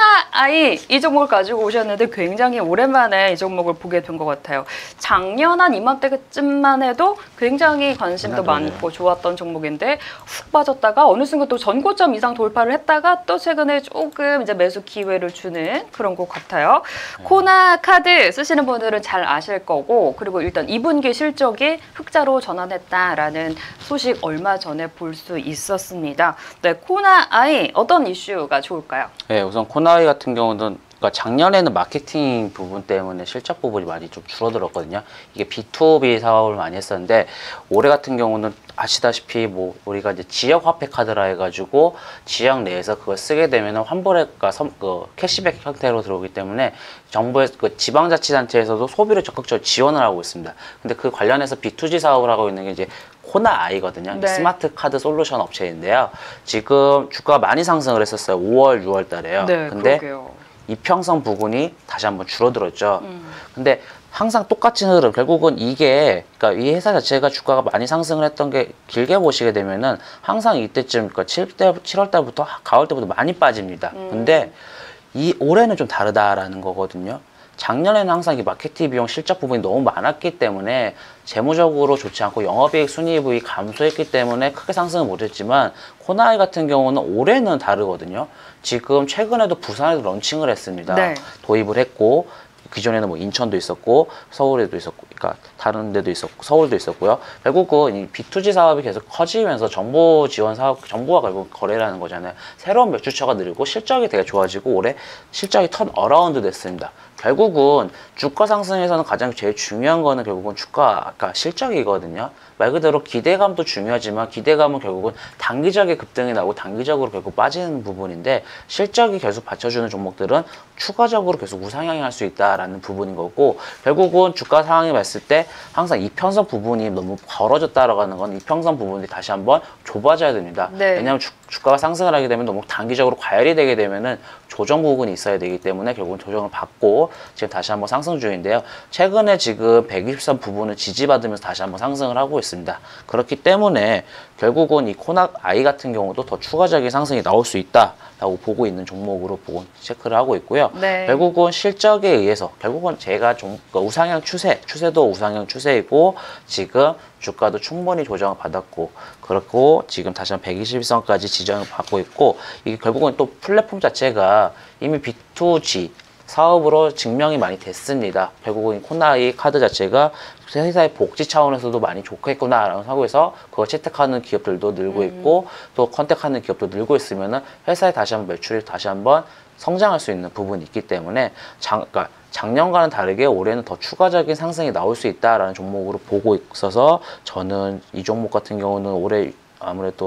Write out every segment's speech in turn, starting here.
코나아이 이 종목을 가지고 오셨는데 굉장히 오랜만에 이 종목을 보게 된 것 같아요. 작년 한 이맘때쯤만 해도 굉장히 관심도 많고 좋았던 종목인데 훅 빠졌다가 어느 순간 또 전고점 이상 돌파를 했다가 또 최근에 조금 이제 매수 기회를 주는 그런 것 같아요. 코나 카드 쓰시는 분들은 잘 아실 거고, 그리고 일단 2분기 실적이 흑자로 전환했다라는 소식 얼마 전에 볼 수 있었습니다. 네, 코나아이 어떤 이슈가 좋을까요? 네, 우선 코나아이 같은 경우는 작년에는 마케팅 부분 때문에 실적 부분이 많이 좀 줄어들었거든요. 이게 B2B 사업을 많이 했었는데, 올해 같은 경우는 아시다시피 뭐 우리가 이제 지역 화폐 카드라 해가지고 지역 내에서 그걸 쓰게 되면 환불액과 캐시백 형태로 들어오기 때문에 정부의 지방자치단체에서도 소비를 적극적으로 지원을 하고 있습니다. 근데 그 관련해서 B2G 사업을 하고 있는 게 이제 코나아이거든요. 네. 스마트 카드 솔루션 업체인데요. 지금 주가가 많이 상승을 했었어요. 5월, 6월 달에요. 네, 근데 그러게요. 이평선 부분이 다시 한번 줄어들었죠. 근데 항상 똑같은 흐름, 결국은 이게, 그러니까 이 회사 자체가 주가가 많이 상승을 했던 게 길게 보시게 되면은 항상 이때쯤, 그러니까 7월 달부터 가을 때부터 많이 빠집니다. 근데 올해는 좀 다르다라는 거거든요. 작년에는 항상 이 마케팅 비용 실적 부분이 너무 많았기 때문에 재무적으로 좋지 않고 영업이익 순이익이 감소했기 때문에 크게 상승을 못했지만, 코나아이 같은 경우는 올해는 다르거든요. 지금 최근에도 부산에도 런칭을 했습니다. 네. 도입을 했고, 기존에는 뭐 인천도 있었고 서울에도 있었고, 그러니까 다른 데도 있었고 서울도 있었고요. 결국은 이 B2G 사업이 계속 커지면서 정보 지원 사업, 정부와 결국 거래를 하는 거잖아요. 새로운 매출처가 늘고 실적이 되게 좋아지고 올해 실적이 턴 어라운드 됐습니다. 결국은 주가 상승에서는 가장 제일 중요한 거는 결국은 주가가 실적이거든요. 말 그대로 기대감도 중요하지만 기대감은 결국은 단기적인 급등이 나고 단기적으로 결국 빠지는 부분인데, 실적이 계속 받쳐주는 종목들은 추가적으로 계속 우상향할 수 있다라는 부분인 거고, 결국은 주가 상황이 봤을 때 항상 이평선 부분이 너무 벌어졌다라고 하는 건 이평선 부분이 다시 한번 좁아져야 됩니다. 네. 왜냐하면 주가가 상승을 하게 되면 너무 단기적으로 과열이 되게 되면은 조정 부분이 있어야 되기 때문에 결국은 조정을 받고 지금 다시 한번 상승 중인데요. 최근에 지금 120선 부분을 지지받으면서 다시 한번 상승을 하고 있습니다. 그렇기 때문에 결국은 이 코나아이 같은 경우도 더 추가적인 상승이 나올 수 있다라고 보고 있는 종목으로 보고 체크를 하고 있고요. 네. 결국은 실적에 의해서 결국은 제가 좀 우상향 추세도 우상향 추세이고, 지금 주가도 충분히 조정을 받았고, 그렇고 지금 다시 한번 121선까지 지정을 받고 있고, 이게 결국은 또 플랫폼 자체가 이미 B2G 사업으로 증명이 많이 됐습니다. 결국은 코나아이 카드 자체가 회사의 복지 차원에서도 많이 좋겠구나라는 사고에서 그걸 채택하는 기업들도 늘고 있고, 또 컨택하는 기업도 늘고 있으면은 회사에 다시 한번 매출이 다시 한번 성장할 수 있는 부분이 있기 때문에 그러니까 작년과는 다르게 올해는 더 추가적인 상승이 나올 수 있다라는 종목으로 보고 있어서, 저는 이 종목 같은 경우는 올해 아무래도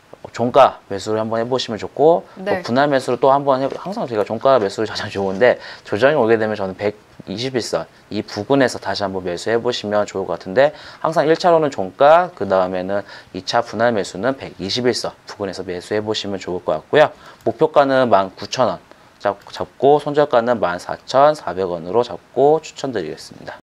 종가 매수를 한번 해보시면 좋고, 네. 또 분할 매수를 또 한번 항상 제가 종가 매수를 가장 좋은데, 조정이 오게 되면 저는 121선 이 부근에서 다시 한번 매수해 보시면 좋을 것 같은데, 항상 1차로는 종가, 그 다음에는 2차 분할 매수는 121선 부근에서 매수해 보시면 좋을 것 같고요. 목표가는 19,000원 잡고 손절가는 14,400원으로 잡고 추천드리겠습니다.